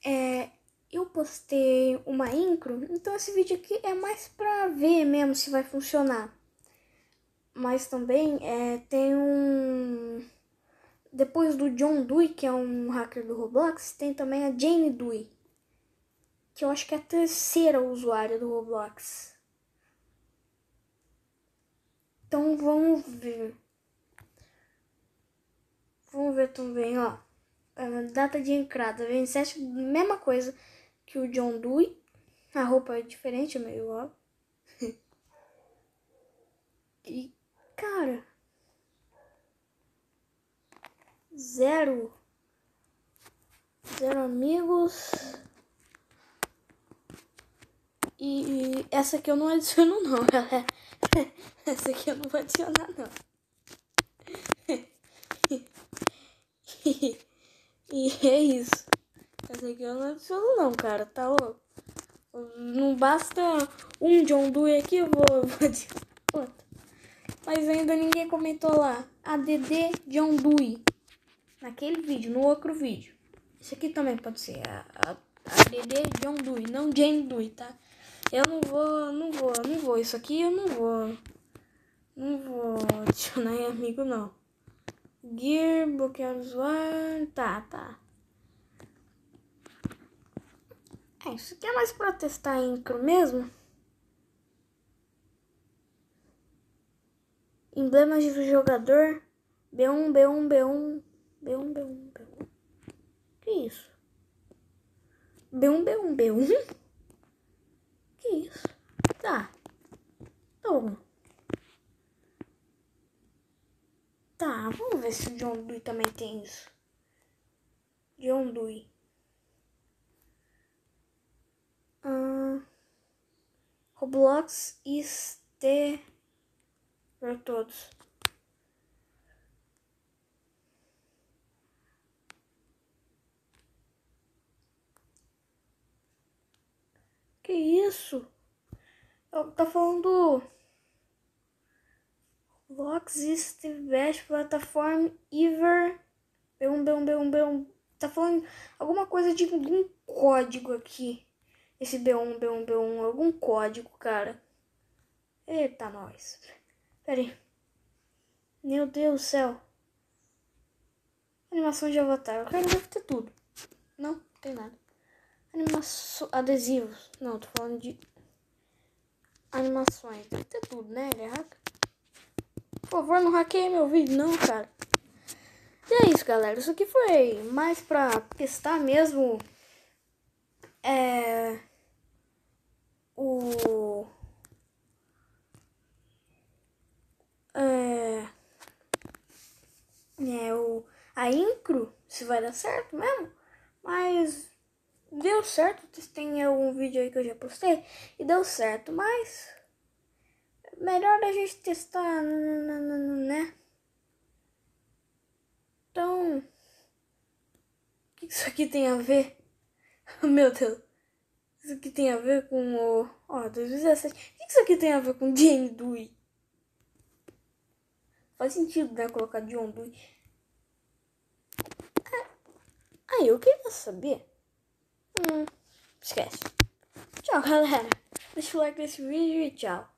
eu postei uma intro, então esse vídeo aqui é mais pra ver mesmo se vai funcionar. Mas também tem depois do John Dewey, que é um hacker do Roblox, tem também a Jane Dewey, que eu acho que é a terceira usuária do Roblox. Então vamos ver. Vamos ver também, ó. A data de entrada, 27, mesma coisa que o John Dewey. A roupa é diferente, é meio igual. E, cara, zero amigos. E essa aqui eu não adiciono não, galera. Essa aqui eu não vou adicionar não. E é isso. Essa aqui eu não adiciono não, cara. Tá louco? Não basta um John Dewey aqui, eu vou adicionar outro. Mas ainda ninguém comentou lá. ADD John Dewey. Naquele vídeo, no outro vídeo. Esse aqui também pode ser ADD John Dewey, não Jane Dewey, tá? Eu não vou. Isso aqui eu não vou. Não vou adicionar em amigo, não. Gear, bloquear usuário. Tá. Isso aqui é mais pra testar a intro mesmo. Emblemas de jogador. B1. Que isso? B1. Que isso? Tá. Tá, vamos ver se o John Dewey também tem isso. John Dewey. Roblox IST para todos. Que isso? Tá falando Roblox IST Best Platform Ever. B1. Tá falando alguma coisa de algum código aqui. Esse B1. Algum código, cara. Eita, nós. Pera aí. Meu Deus do céu. Animação de avatar. O cara deve ter tudo. Não tem nada. Animação. Adesivos. Não, tô falando de animações. Deve ter tudo, né? Ele é hacker. Por favor, não hackeie meu vídeo, não, cara. E é isso, galera. Isso aqui foi mais pra testar mesmo. A intro, se vai dar certo mesmo. Mas deu certo. Tem algum vídeo aí que eu já postei e deu certo, mas melhor a gente testar, né? Então, o que isso aqui tem a ver? Meu Deus. Isso aqui tem a ver com o... 2017. O que isso aqui tem a ver com Jane Dewey? Faz sentido, né? Colocar John Dewey. Eu queria saber. Esquece. Tchau, galera. Deixa o like nesse vídeo e tchau.